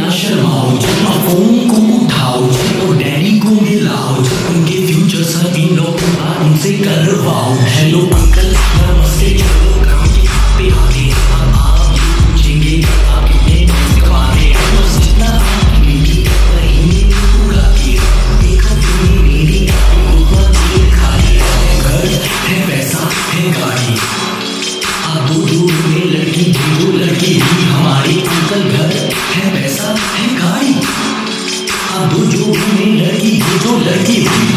ना शर्माओ, जब फोन को उठाओ, चलो डैडी को मिलाओ, जब उनके फ्यूचर सपनों की बात उनसे करवाओ। हेलो अंकल नमस्ते, चलो काम की पे आगे, अब आप ये पूछेंगे आप कितने कमाते हैं, बस जितना मेरी महीने में पूरा किया, देखो मेरी खाली घर है, पैसा है गाड़ी, अब दो में लड़की दो लड़की भी हमारे अंकल, घर है पैसा है गाड़ी, अब दो में लड़की दो लड़की भी